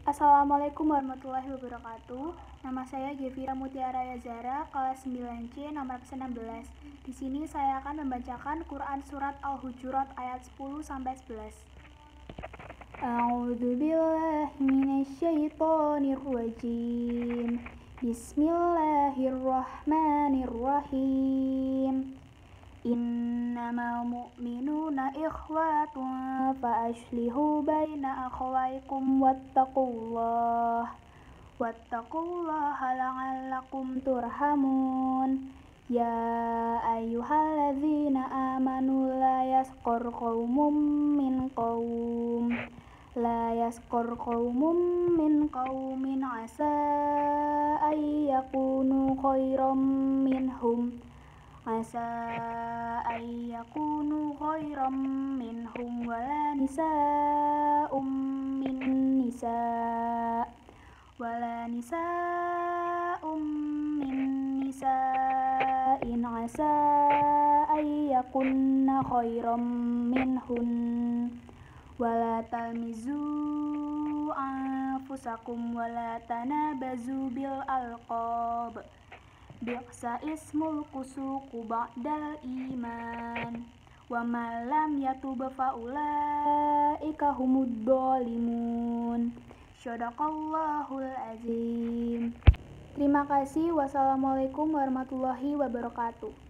Assalamualaikum warahmatullahi wabarakatuh. Nama saya Gevira Mutiara Yazara, kelas 9C, nomor 16. Di sini saya akan membacakan Quran Surat Al-Hujurat ayat 10-11. A'udzu billahi minasyaitonir rajim. Bismillahirrahmanirrahim. Innamal mu'minuna ikhwatun fa aslihu baina akhawaykum wattaqullaha la'allakum turhamun. Ya ayyuhalladzina amanu la yaskhar qaumun min qaumin asa ayyakunu khairam minhum wala nisa'um min nisa'in asa ayyakunna khairam minhun wala talmizu anfusakum wala tanabazu bil alqab bi'sa ismul kusuku ba'dal iman wa ma lam yatub fa ulaika humud dhalimun. Shadaqallahul azim. Terima kasih. Wassalamualaikum warahmatullahi wabarakatuh.